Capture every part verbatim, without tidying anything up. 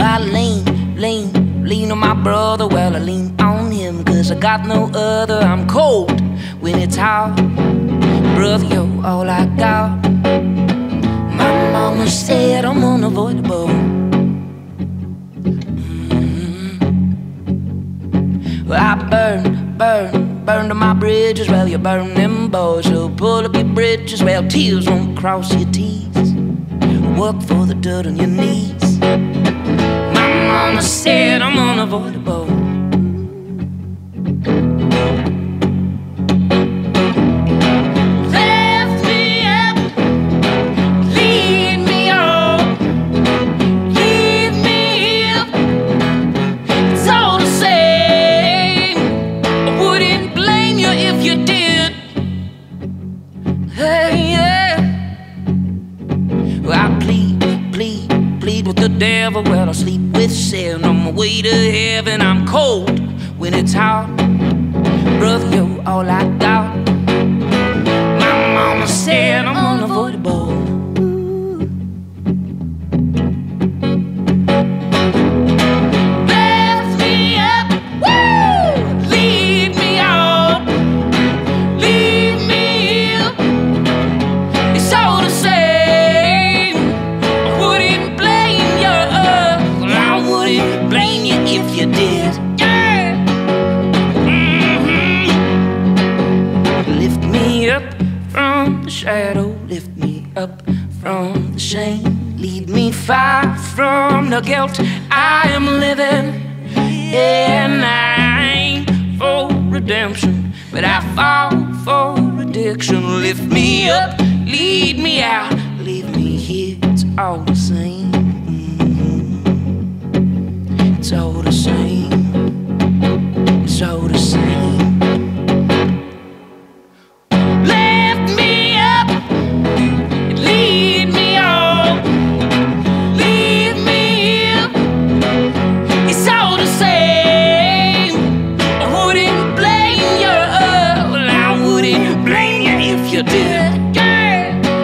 I lean, lean, lean on my brother. Well, I lean on him, cause I got no other. I'm cold when it's hot. Brother, you're all I got. My mama said I'm unavoidable. Mm-hmm. Well, I burn, burn, burn to my bridges. Well, you burn them, boys. So pull up your bridges. Well, tears won't cross your T's. Work for the dirt on your knees. My mama said I'm unavoidable. Lift me up, lead me on, leave me here. It's all the same. I wouldn't blame you if you did. Hey, yeah. Well, I plead, plead, plead with the devil. Well, I sleep with sin on my way to heaven. I'm cold when it's hot. Brother, you're all I got. My mama said I'm unavoidable. Lift me up, woo! Lead me on, leave me here. It's all the same. I wouldn't blame you. Well, I wouldn't blame you if you did. Yeah. Mm-hmm. Lift me up from the shadow. Lift me up from the shame. Lead me far from the guilt I am living. And I ain't for redemption, but I fall for addiction. Lift me up, lead me out, leave me here. It's all the same. Mm-hmm. It's all the same. It's all the same. Lift me up, lead me on, leave me here. It's all the same. I wouldn't blame you. Well, I wouldn't blame you if you did. Yeah.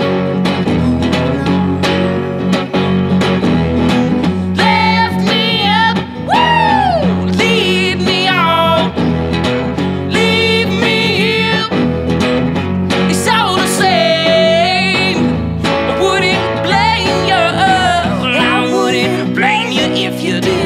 Lift me up, woo! Lead me on, leave me here. It's all the same. I wouldn't blame you. Well, I wouldn't blame you if you did.